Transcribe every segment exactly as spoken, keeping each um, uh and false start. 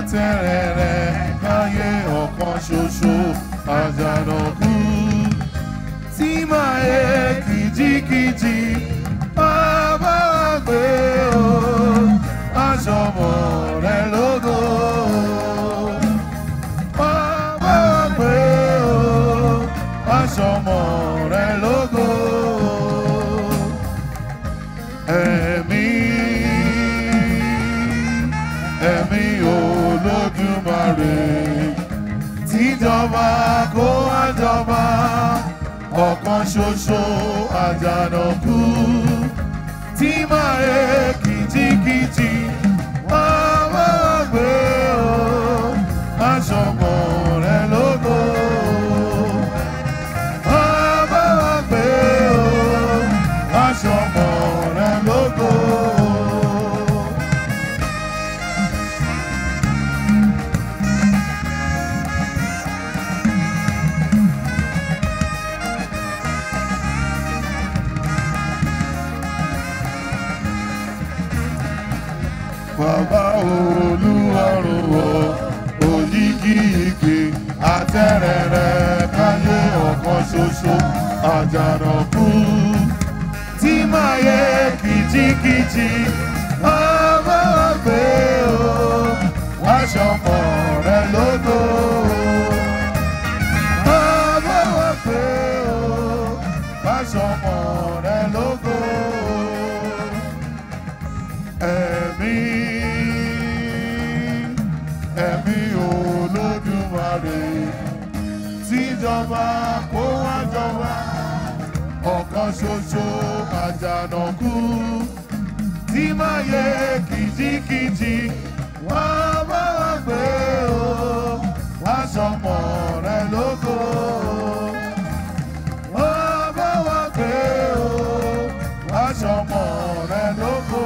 àtẹ̀rẹ̀rẹ̀ káyé ọ̀kan ṣoṣo àjànàkú tí máa yẹ kìjikìji bàbá gbé o aṣọmọ rẹ lógo bàbá gbé o aṣọmọ rẹ lógo ẹ̀mí ẹ̀mí Olódùmarè tíjọba kó wá jọba ọ̀kan ṣoṣo àjànàkú tí máa yẹ kìjikìji bàbá gbé o aṣọmọ rẹ lógo bàbá gbé o aṣọmọ rẹ lógo. Bàbá Olúwarun o òyìgìyìgì àtẹ̀rẹ̀rẹ̀ káyé ọ̀kan ṣoṣo àjànàkú tí máa yẹ kìjikìji bàbá gbé o aṣọmọ rẹ lógo bàbá gbé o aṣọmọ rẹ lógo ẹ̀mí ẹ̀mí Olódùmarè tíjọba kó wá jọba ọ̀kan ṣoṣo àjànàkú tí máa yẹ kìjikìji wá bá wá gbé o wá sọmọ rẹ lógo wá bá wá gbé o wá sọmọ rẹ lógo.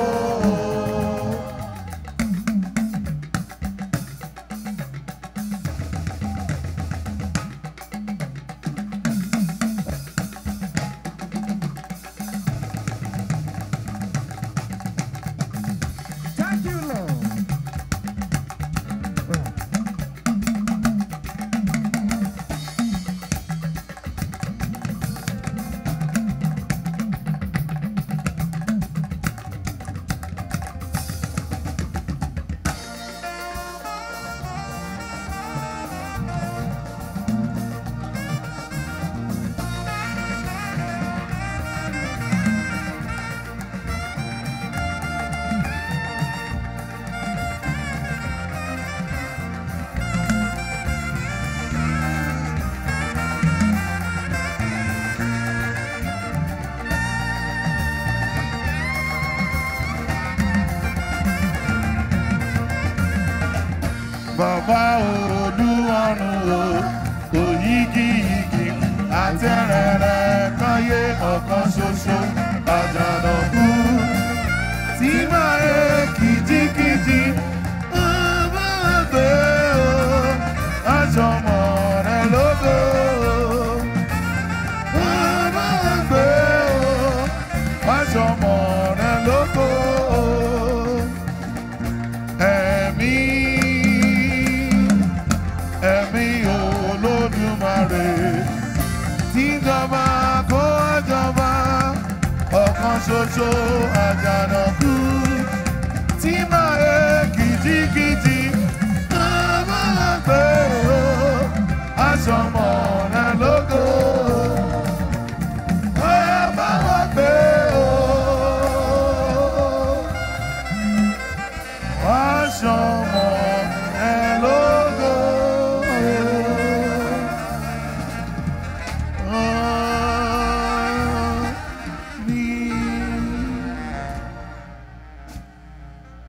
Bàbá Olúwarun o òyìgìyìgì àtẹ̀rẹ̀rẹ̀ káyé ọ̀kan ṣoṣo àjànàkú tí máa yẹ kì